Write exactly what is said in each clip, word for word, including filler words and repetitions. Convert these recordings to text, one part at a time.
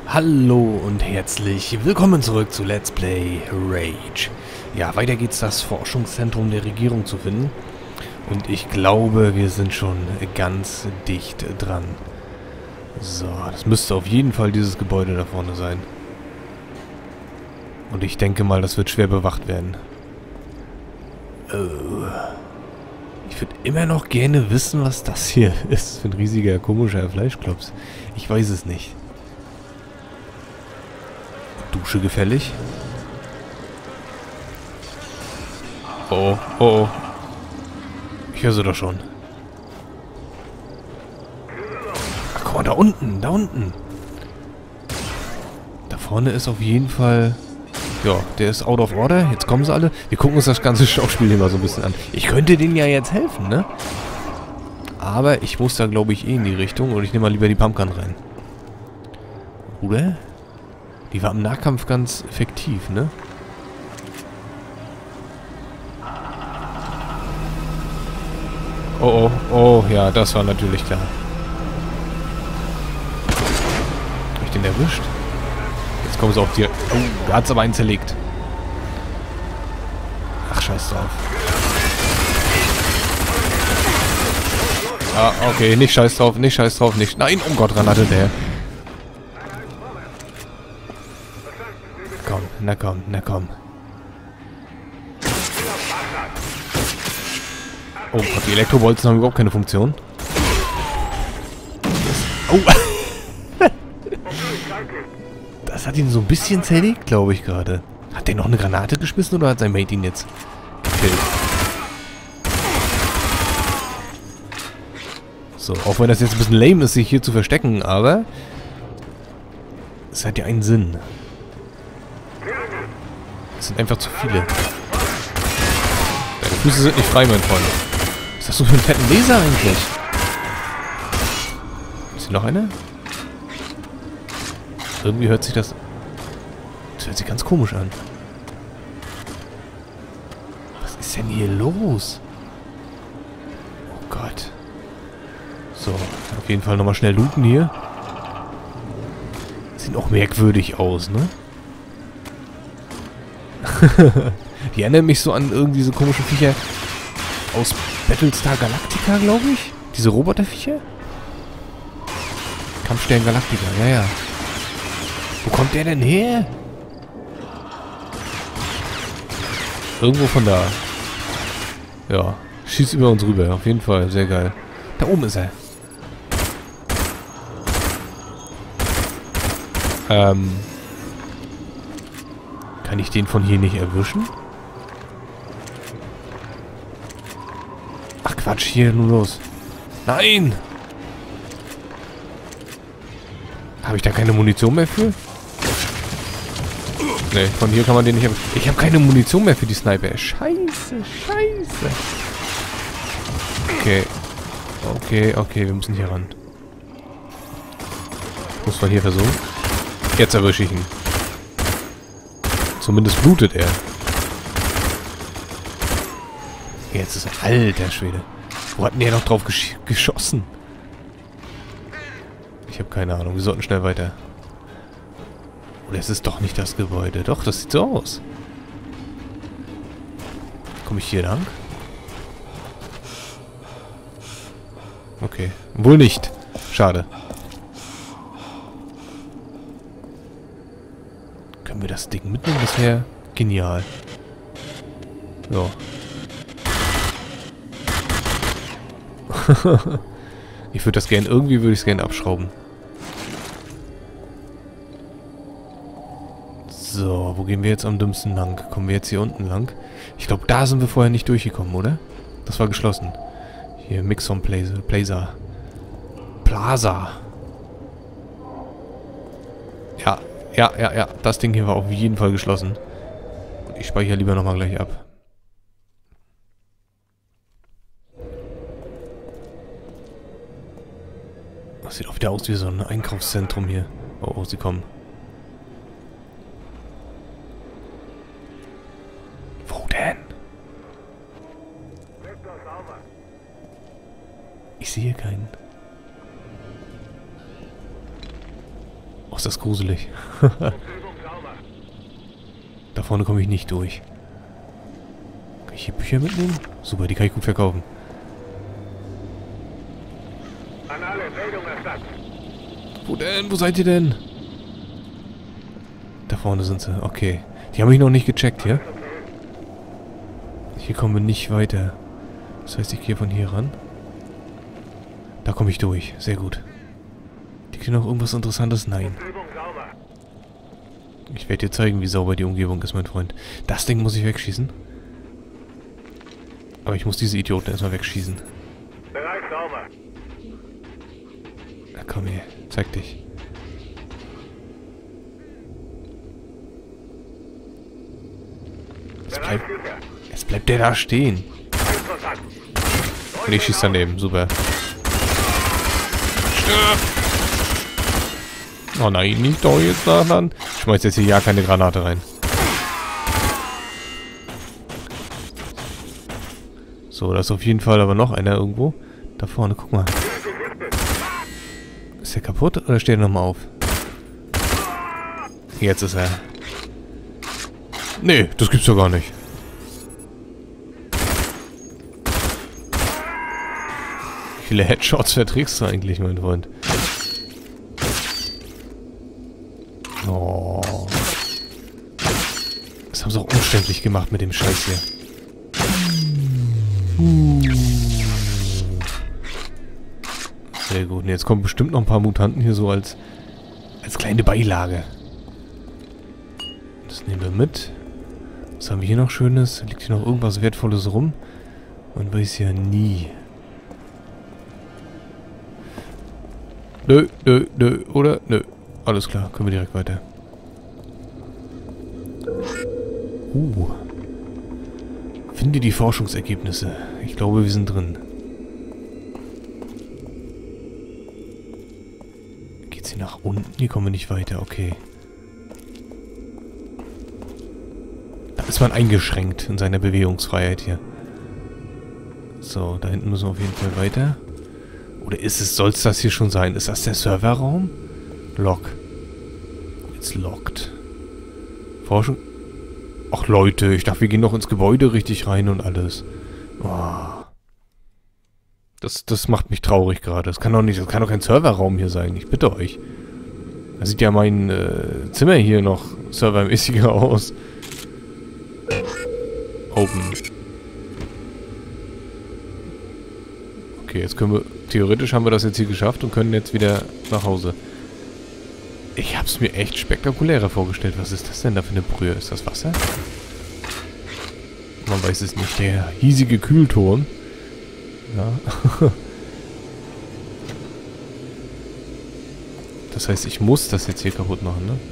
Hallo und herzlich willkommen zurück zu Let's Play Rage. Ja, weiter geht's, das Forschungszentrum der Regierung zu finden. Und ich glaube, wir sind schon ganz dicht dran. So, das müsste auf jeden Fall dieses Gebäude da vorne sein. Und ich denke mal, das wird schwer bewacht werden. Oh. Ich würde immer noch gerne wissen, was das hier ist. Für ein riesiger, komischer Fleischklops. Ich weiß es nicht. Dusche gefällig. Oh, oh, oh. Ich höre sie doch schon. Ach, guck mal, da unten, da unten. Da vorne ist auf jeden Fall... Ja, der ist out of order. Jetzt kommen sie alle. Wir gucken uns das ganze Schauspiel hier mal so ein bisschen an. Ich könnte denen ja jetzt helfen, ne? Aber ich muss da, glaube ich, eh in die Richtung. Und ich nehme mal lieber die Pumpgun rein. Oder? Die war im Nahkampf ganz effektiv, ne? Oh, oh, oh, ja, das war natürlich klar. Hab ich den erwischt? Jetzt kommen sie auf die... Oh, da hat's aber einen zerlegt. Ach, scheiß drauf. Ah, okay, nicht scheiß drauf, nicht scheiß drauf, nicht... Nein, oh Gott, Granate der. Komm, na komm, na komm. Oh Gott, die Elektrobolzen haben überhaupt keine Funktion. Oh! Das hat ihn so ein bisschen zerlegt, glaube ich, gerade. Hat der noch eine Granate geschmissen oder hat sein Mate ihn jetzt gekillt? So, auch wenn das jetzt ein bisschen lame ist, sich hier zu verstecken, aber... Es hat ja einen Sinn. Es sind einfach zu viele. Deine Füße sind nicht frei, mein Freund. Was ist das so für ein fetten Laser eigentlich? Ist hier noch einer? Irgendwie hört sich das... Das hört sich ganz komisch an. Was ist denn hier los? Oh Gott. So, auf jeden Fall nochmal schnell looten hier. Sieht auch merkwürdig aus, ne? Die erinnern mich so an irgendwie so komische Viecher aus Battlestar Galactica, glaube ich. Diese Roboterviecher. Kampfstern Galactica, ja, ja. Wo kommt der denn her? Irgendwo von da. Ja, schießt über uns rüber, auf jeden Fall, sehr geil. Da oben ist er. Ähm... Kann ich den von hier nicht erwischen? Ach Quatsch, hier nur los. Nein! Habe ich da keine Munition mehr für? Ne, von hier kann man den nicht erwischen. Ich habe keine Munition mehr für die Sniper. Scheiße, scheiße. Okay. Okay, okay, wir müssen hier ran. Muss man hier versuchen. Jetzt erwische ich ihn. Zumindest blutet er. Jetzt ist er... Alter Schwede. Wo hat denn der noch drauf gesch geschossen? Ich habe keine Ahnung. Wir sollten schnell weiter. Oder es ist doch nicht das Gebäude. Doch, das sieht so aus. Komme ich hier lang? Okay. Wohl nicht. Schade. Können wir das Ding mitnehmen? Das wäre genial. Ja. Ich würde das gerne... Irgendwie würde ich es gerne abschrauben. So, wo gehen wir jetzt am dümmsten lang? Kommen wir jetzt hier unten lang? Ich glaube, da sind wir vorher nicht durchgekommen, oder? Das war geschlossen. Hier, Mixon Plaza. Plaza. Plaza. Ja. Ja, ja, ja. Das Ding hier war auf jeden Fall geschlossen. Ich speichere lieber nochmal gleich ab. Das sieht auch wieder aus wie so ein Einkaufszentrum hier. Oh, oh, sie kommen. Wo denn? Ich sehe keinen. ist das gruselig. Da vorne komme ich nicht durch. Kann ich hier Bücher mitnehmen? Super, die kann ich gut verkaufen. Wo denn? Wo seid ihr denn? Da vorne sind sie. Okay. Die habe ich noch nicht gecheckt hier. Hier kommen wir nicht weiter. Das heißt, ich gehe von hier ran. Da komme ich durch. Sehr gut. Liegt hier noch irgendwas Interessantes? Nein. Ich werde dir zeigen, wie sauber die Umgebung ist, mein Freund. Das Ding muss ich wegschießen. Aber ich muss diese Idioten erstmal wegschießen. Na komm her. Zeig dich. Jetzt bleibt, jetzt bleibt der da stehen. Und ich schieße daneben. Super. Oh nein, nicht doch jetzt nachladen. Ich schmeiß jetzt hier ja keine Granate rein. So, da ist auf jeden Fall aber noch einer irgendwo. Da vorne, guck mal. Ist der kaputt oder steht er nochmal auf? Jetzt ist er. Nee, das gibt's doch gar nicht. Wie viele Headshots verträgst du eigentlich, mein Freund? Oh. Das haben sie auch umständlich gemacht mit dem Scheiß hier. Uh. Sehr gut. Und jetzt kommen bestimmt noch ein paar Mutanten hier so als, als kleine Beilage. Das nehmen wir mit. Was haben wir hier noch Schönes? Liegt hier noch irgendwas Wertvolles rum? Man weiß ja nie. Nö, nö, nö, oder? Nö. Alles klar, können wir direkt weiter. Uh. Finde die Forschungsergebnisse. Ich glaube, wir sind drin. Geht's hier nach unten? Hier kommen wir nicht weiter, okay. Da ist man eingeschränkt in seiner Bewegungsfreiheit hier. So, da hinten müssen wir auf jeden Fall weiter. Oder ist es, soll es das hier schon sein? Ist das der Serverraum? Lock. It's locked. Forschung. Ach Leute, ich dachte, wir gehen noch ins Gebäude richtig rein und alles. Oh. Das, das macht mich traurig gerade. Das kann doch nicht, das kann doch kein Serverraum hier sein. Ich bitte euch. Da sieht ja mein äh, Zimmer hier noch servermäßiger aus. Open. Okay, jetzt können wir... Theoretisch haben wir das jetzt hier geschafft und können jetzt wieder nach Hause. Ich hab's mir echt spektakulärer vorgestellt. Was ist das denn da für eine Brühe? Ist das Wasser? Man weiß es nicht. Der hiesige Kühlturm. Ja. Das heißt, ich muss das jetzt hier kaputt machen, ne?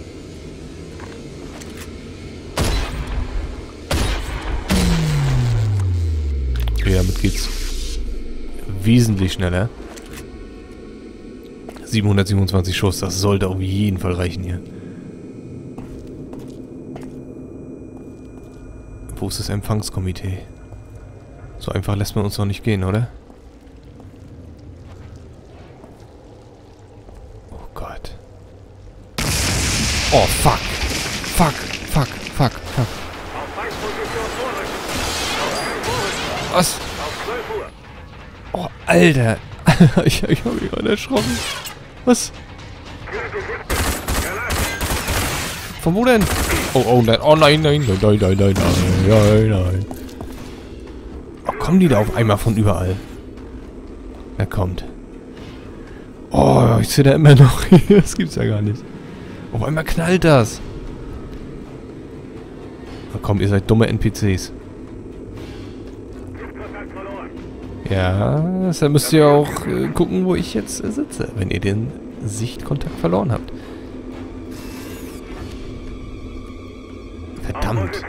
Okay, damit geht's wesentlich schneller. siebenhundertsiebenundzwanzig Schuss, das sollte auf jeden Fall reichen hier. Wo ist das Empfangskomitee? So einfach lässt man uns doch nicht gehen, oder? Oh Gott. Oh, fuck. Fuck, fuck, fuck, fuck. Was? Oh, Alter. ich ich habe mich gerade erschrocken. Was? Von wo denn? Oh, oh, nein, oh nein, nein, nein, nein, nein, nein, nein, nein. Oh, kommen die da auf einmal von überall? Er kommt. Oh, ich sehe da immer noch. Das gibt's ja gar nicht. Auf einmal knallt das. Oh, komm, ihr seid dumme N P Cs. Ja, deshalb müsst ihr auch äh, gucken, wo ich jetzt äh, sitze, wenn ihr den Sichtkontakt verloren habt. Verdammt.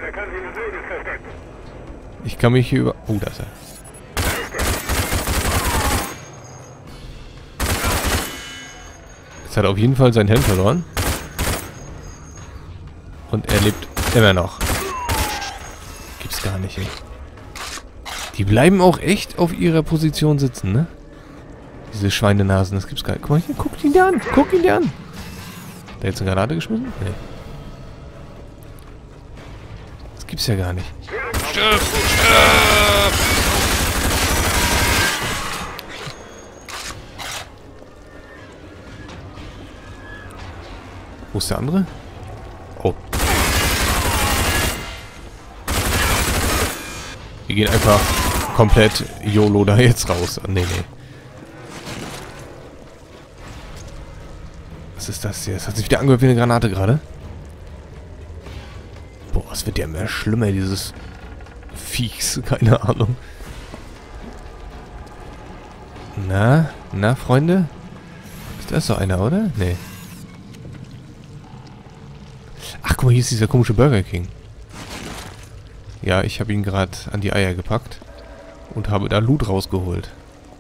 Ich kann mich hier über... Oh, da ist er. Jetzt hat er auf jeden Fall seinen Helm verloren. Und er lebt immer noch. Gibt's gar nicht, ey. Die bleiben auch echt auf ihrer Position sitzen, ne? Diese Schweinenasen, das gibt's gar nicht. Guck mal hier, guck ihn dir an, guck ihn dir an. Da jetzt eine Granate geschmissen? Nee. Das gibt's ja gar nicht. Stirb! Stirb! Wo ist der andere? Oh. Wir gehen einfach komplett YOLO da jetzt raus. Nee, nee. Was ist das hier? Das hat sich wieder angehört wie eine Granate gerade. Boah, es wird ja immer schlimmer, dieses Viechs. Keine Ahnung. Na, na, Freunde? Ist das so einer, oder? Nee. Ach, guck mal, hier ist dieser komische Burger King. Ja, ich habe ihn gerade an die Eier gepackt. Und habe da Loot rausgeholt.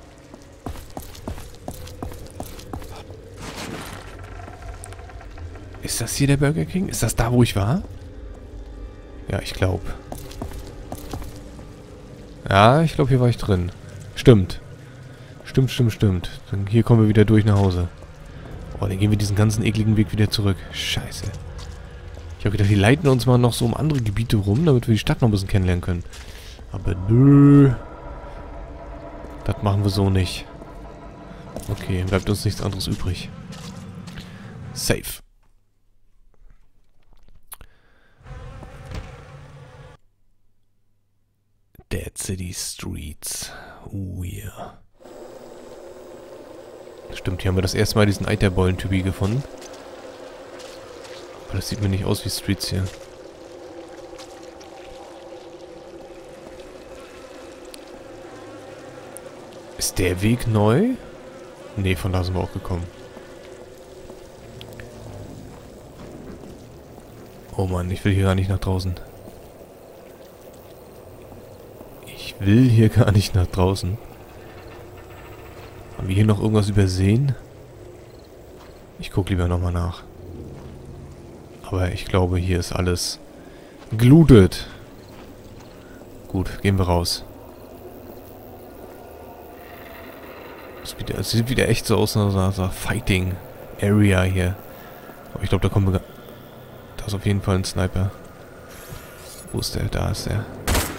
Ist das hier der Burger King? Ist das da, wo ich war? Ja, ich glaube. Ja, ich glaube, hier war ich drin. Stimmt. Stimmt, stimmt, stimmt. Dann hier kommen wir wieder durch nach Hause. Oh, dann gehen wir diesen ganzen ekligen Weg wieder zurück. Scheiße. Ich habe gedacht, die leiten uns mal noch so um andere Gebiete rum, damit wir die Stadt noch ein bisschen kennenlernen können. Aber nö. Das machen wir so nicht. Okay, bleibt uns nichts anderes übrig. Safe. Dead City Streets. Oh yeah. Stimmt, hier haben wir das erste Mal diesen Eiterbollen-Typi gefunden. Aber das sieht mir nicht aus wie Streets hier. Ist der Weg neu? Nee, von da sind wir auch gekommen. Oh Mann, ich will hier gar nicht nach draußen. Ich will hier gar nicht nach draußen. Haben wir hier noch irgendwas übersehen? Ich gucke lieber nochmal nach. Aber ich glaube, hier ist alles gelootet. Gut, gehen wir raus. Es sieht wieder echt so aus, so einer Fighting Area hier. Aber ich glaube, da kommen wir... Da ist auf jeden Fall ein Sniper. Wo ist der? Da ist der.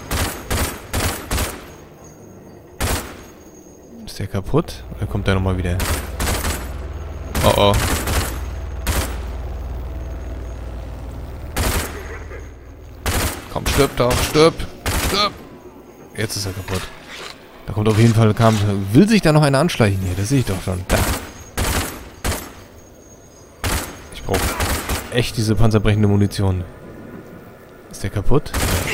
Ist der kaputt? Oder kommt der nochmal wieder? Oh oh. Komm, stirb doch, stirb, stirb. Jetzt ist er kaputt. Da kommt auf jeden Fall, kam, will sich da noch einer anschleichen hier, das sehe ich doch schon. Da. Ich brauche echt diese panzerbrechende Munition. Ist der kaputt?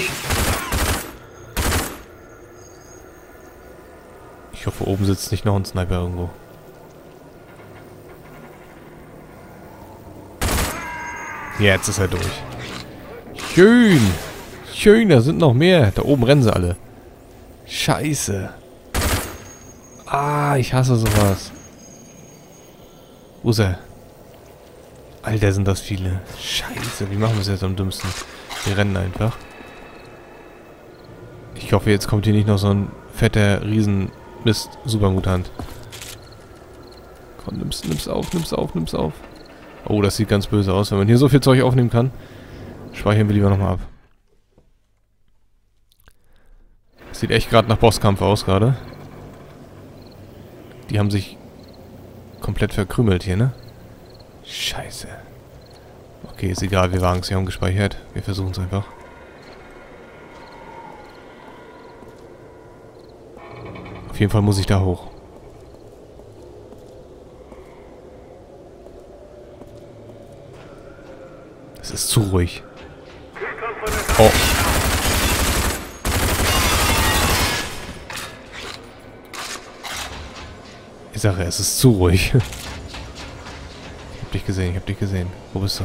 Ich hoffe, oben sitzt nicht noch ein Sniper irgendwo. Jetzt ist er durch. Schön. Schön, da sind noch mehr. Da oben rennen sie alle. Scheiße. Ah, ich hasse sowas. Wo ist er? Alter, sind das viele. Scheiße, wie machen wir es jetzt am dümmsten? Wir rennen einfach. Ich hoffe, jetzt kommt hier nicht noch so ein fetter Riesen-Mist. Supermutant. Komm, nimm's, nimm's auf, nimm's auf, nimm's auf. Oh, das sieht ganz böse aus. Wenn man hier so viel Zeug aufnehmen kann, speichern wir lieber nochmal ab. Sieht echt gerade nach Bosskampf aus gerade. Die haben sich komplett verkrümelt hier, ne? Scheiße. Okay, ist egal, wir wagen es, wir haben gespeichert. Wir versuchen es einfach. Auf jeden Fall muss ich da hoch. Es ist zu ruhig. Oh. Ich sage, es ist zu ruhig. Ich hab dich gesehen, ich hab dich gesehen. Wo bist du?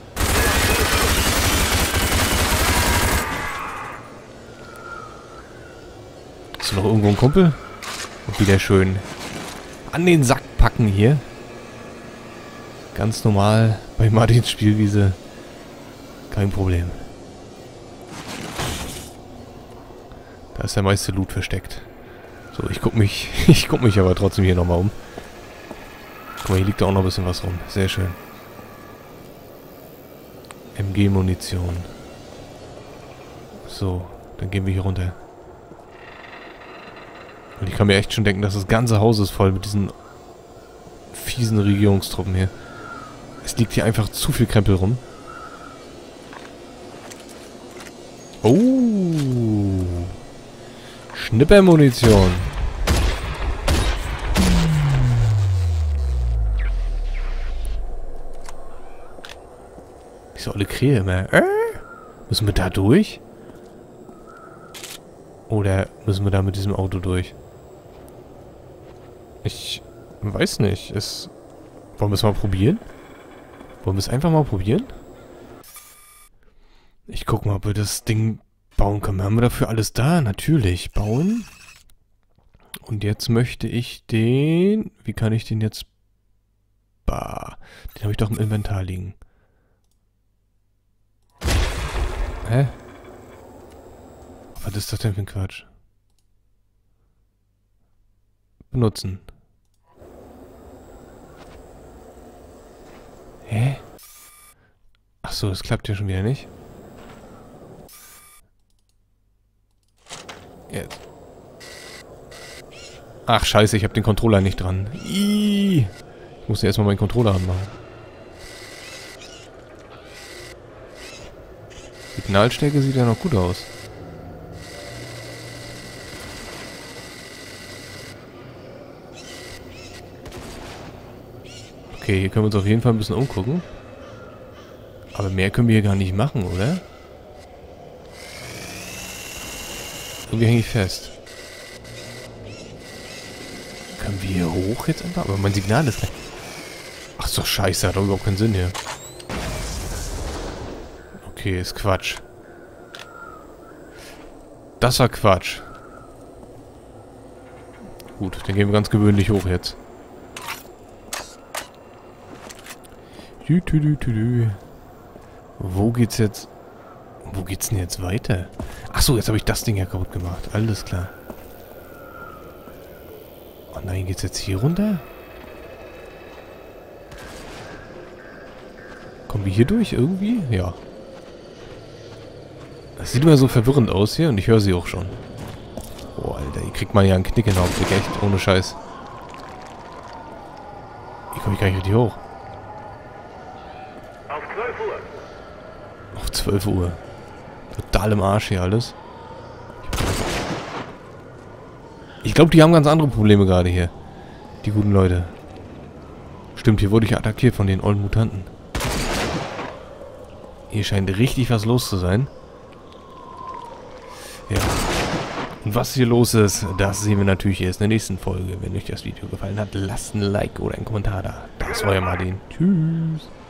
Hast du noch irgendwo einen Kumpel? Und wieder schön an den Sack packen hier. Ganz normal bei Martins Spielwiese. Kein Problem. Da ist der meiste Loot versteckt. So, ich guck mich, ich guck mich aber trotzdem hier nochmal um. Guck mal, hier liegt da auch noch ein bisschen was rum. Sehr schön. M G-Munition. So, dann gehen wir hier runter. Und ich kann mir echt schon denken, dass das ganze Haus ist voll mit diesen fiesen Regierungstruppen hier. Es liegt hier einfach zu viel Krempel rum. Oh. Schnippermunition. Diese olle Krähe immer. Äh? Müssen wir da durch? Oder müssen wir da mit diesem Auto durch? Ich weiß nicht. Es Wollen wir es mal probieren? Wollen wir es einfach mal probieren? Ich guck mal, ob wir das Ding bauen können. Haben wir dafür alles da? Natürlich. Bauen. Und jetzt möchte ich den... Wie kann ich den jetzt... Bah. Den habe ich doch im Inventar liegen. Hä? Was ist das denn für ein Quatsch? Benutzen. Hä? Achso, das klappt ja schon wieder nicht. Jetzt. Ach, scheiße, ich habe den Controller nicht dran. Iiii. Ich muss ja erstmal meinen Controller anmachen. Signalstärke sieht ja noch gut aus. Okay, hier können wir uns auf jeden Fall ein bisschen umgucken. Aber mehr können wir hier gar nicht machen, oder? Irgendwie hänge ich fest. Können wir hier hoch jetzt einfach? Aber mein Signal ist gleich... Ach so, scheiße, hat doch überhaupt keinen Sinn hier. Okay, ist Quatsch. Das war Quatsch. Gut, dann gehen wir ganz gewöhnlich hoch jetzt. Dü, dü, dü, dü, dü. Wo geht's jetzt... Wo geht's denn jetzt weiter? Achso, jetzt habe ich das Ding ja kaputt gemacht. Alles klar. Oh nein, geht's jetzt hier runter? Kommen wir hier durch irgendwie? Ja. Das sieht immer so verwirrend aus hier und ich höre sie auch schon. Oh, Alter, hier kriegt man ja einen Knick in den Hauptblick, echt, ohne Scheiß. Hier komme ich gar nicht richtig hoch. Auf zwölf Uhr. Auf zwölf Uhr. Total im Arsch hier alles. Ich glaube, die haben ganz andere Probleme gerade hier. Die guten Leute. Stimmt, hier wurde ich attackiert von den ollen Mutanten. Hier scheint richtig was los zu sein. Ja. Und was hier los ist, das sehen wir natürlich erst in der nächsten Folge. Wenn euch das Video gefallen hat, lasst ein Like oder einen Kommentar da. Das war ja Martin. Tschüss.